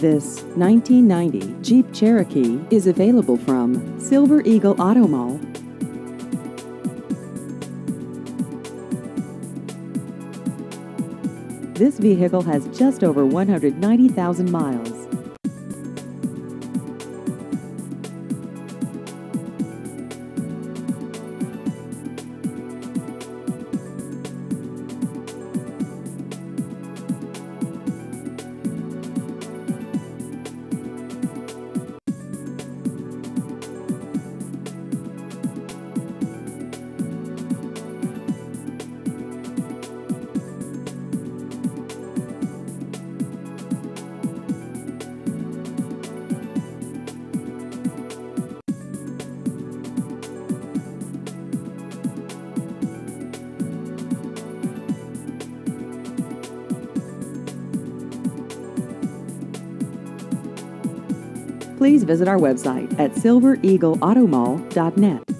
This 1990 Jeep Cherokee is available from Silver Eagle Auto Mall. This vehicle has just over 190,000 miles. Please visit our website at silvereagleautomall.net.